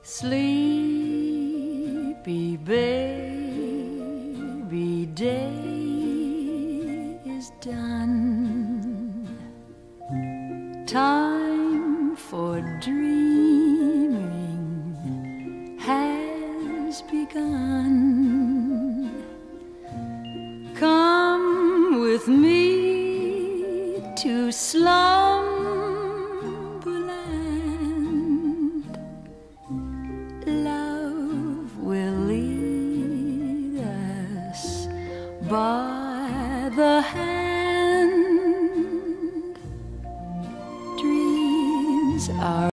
Sleepy baby, day is done. Time for dreaming has begun. Come with me to slumberland. Love will lead us by the hand.